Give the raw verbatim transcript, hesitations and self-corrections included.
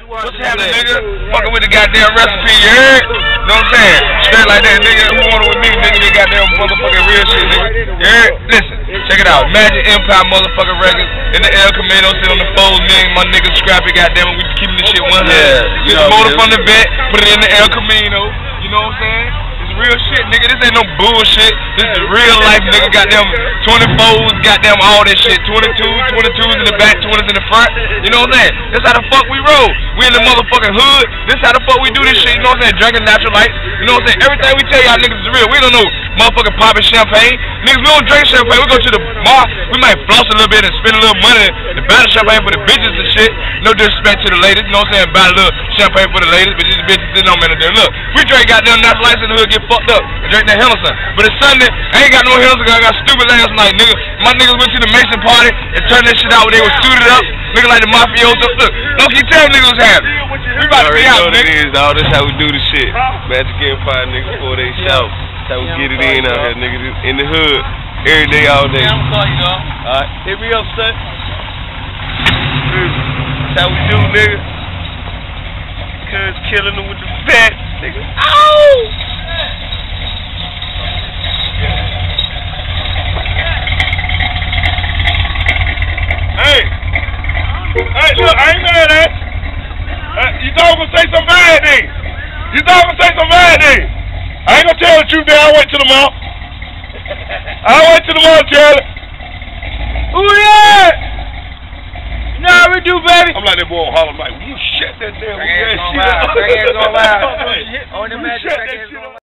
What's happening, nigga? Fucking with the goddamn recipe, you heard? Know what I'm saying? Straight like that, nigga. Who want it with me, nigga? They goddamn motherfucking real shit, nigga. You heard? Listen, check it out. Magic Empire motherfucking records in the El Camino, sit on the fold, nigga. My nigga Scrappy, goddamn it. We keeping this shit one hundred. Get the motor from the vet, put it in the El Camino. You know what I'm saying? Real shit, nigga. This ain't no bullshit. This is real life, nigga. Goddamn twenty-fours, goddamn all that shit. twenty-twos, twenty-twos in the back, twenties in the front. You know what I'm saying? This how the fuck we roll. We in the motherfucking hood. This how the fuck we do this shit. You know what I'm saying? Drinking natural lights. You know what I'm saying? Everything we tell y'all niggas is real. We don't know motherfucking popping champagne. Niggas, we don't drink champagne. We go to the bar. We might floss a little bit and spend a little money to buy the champagne for the bitches and shit. No disrespect to the ladies. You know what I'm saying? Buy a little champagne for the ladies, but these bitches sitting on me there. Look, we drink goddamn natural lights in the hood, get fucked up and drink that Henderson. But it's Sunday, I ain't got no Henderson, I got stupid last night, nigga. My niggas went to the Mason party and turned that shit out when they were suited up, looking like the mafioso. Look, don't keep telling niggas what's happening. We about to be out, nigga. It is, dog. That's how we do the shit. Magic Empire niggas before they shout. That's how we get it in out here, niggas. In the hood, every day, all day. Yeah, I'm gonna call you, dog. Alright. Hit me up, son. That's how we do, nigga. Cuz killing them with the bat, nigga. Ow! Hey! Hey, look, I ain't mad at you. Uh, you thought I was gonna say some bad things. You thought I was gonna say some bad things. I ain't gonna tell the truth, man. I'll wait till tomorrow. I'll wait till tomorrow, tell it. Who that? You know how we do, baby. I'm like that boy on Harlem, like, you shut that damn Bring shit it on loud. Bring it on loud. On the magic.